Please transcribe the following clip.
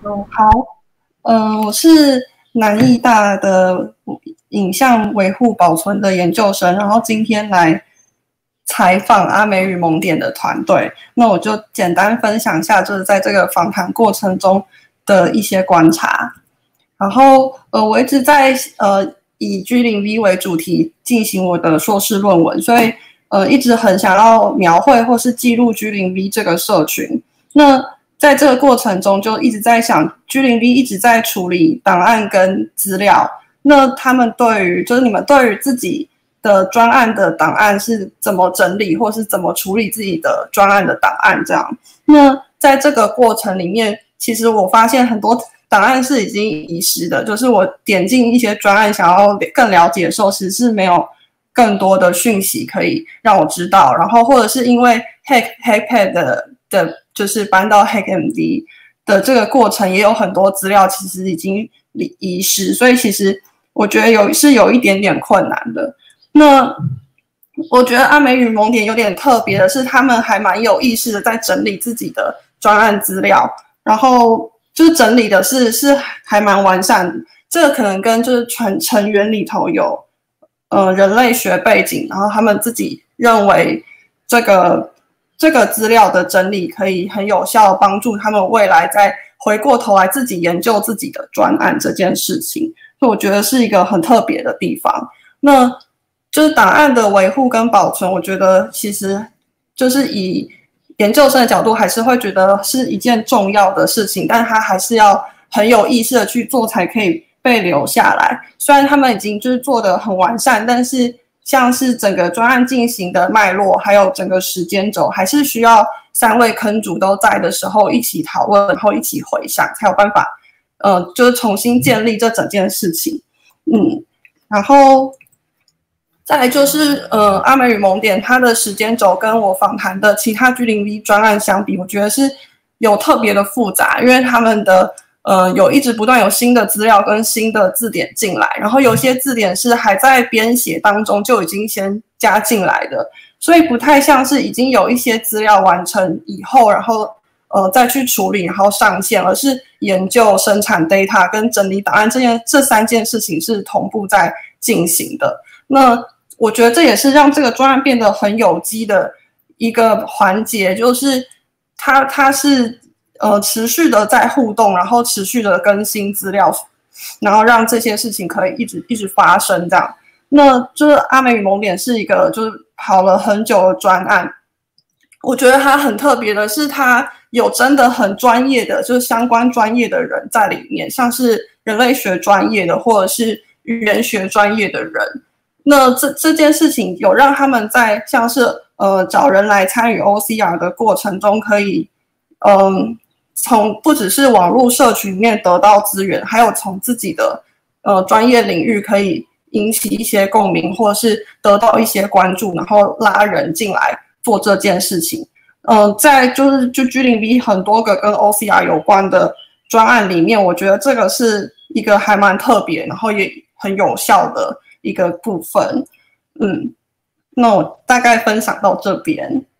好，我是南艺大的影像维护保存的研究生，然后今天来采访阿美语蒙点的团队。那我就简单分享一下，就是在这个访谈过程中的一些观察。然后我一直在以 G0V 为主题进行我的硕士论文，所以一直很想要描绘或是记录 G0V 这个社群。那在这个过程中，就一直在想 G0V 一直在处理档案跟资料。那他们就是你们对于自己的专案的档案是怎么整理，或是怎么处理自己的专案的档案这样？那在这个过程里面，其实我发现很多档案是已经遗失的，就是我点进一些专案想要更了解的时候，其实是没有更多的讯息可以让我知道，然后或者是因为 Hackpad 的就是搬到 HackMD 的这个过程，也有很多资料其实已经遗失，所以其实我觉得有一点点困难的。那我觉得阿美语蒙点有点特别的是，他们还蛮有意识的在整理自己的专案资料，然后就是整理的是还蛮完善的。这个可能跟就是成员里头有人类学背景，然后他们自己认为这个资料的整理可以很有效的帮助他们未来再回过头来自己研究自己的专案这件事情，所以我觉得是一个很特别的地方。那就是档案的维护跟保存，我觉得其实就是以研究生的角度还是会觉得是一件重要的事情，但它还是要很有意识的去做才可以被留下来。虽然他们已经就是做得很完善，但是像是整个专案进行的脉络，还有整个时间轴，还是需要3位坑主都在的时候一起讨论，然后一起回想，才有办法就是重新建立这整件事情。然后再来就是阿美语蒙点它的时间轴跟我访谈的其他 G0V 专案相比，我觉得是有特别的复杂，因为他们的有一直不断有新的资料跟新的字典进来，然后有些字典是还在编写当中就已经先加进来的，所以不太像是已经有一些资料完成以后，然后再去处理然后上线，而是研究、生产 data 跟整理档案这3件事情是同步在进行的。那我觉得这也是让这个专案变得很有机的一个环节，就是它是持续的在互动，然后持续的更新资料，然后让这些事情可以一直发生这样。那就是阿美语蒙点是一个就是跑了很久的专案，我觉得它很特别的是它有真的很专业的就是相关专业的人在里面，像是人类学专业的或者是语言学专业的人。那这件事情有让他们在像是找人来参与 OCR 的过程中，可以从不只是网络社群里面得到资源，还有从自己的专业领域可以引起一些共鸣，或者是得到一些关注，然后拉人进来做这件事情。在就 G0V 很多个跟 OCR 有关的专案里面，我觉得这个是一个还蛮特别，然后也很有效的一个部分。那我大概分享到这边。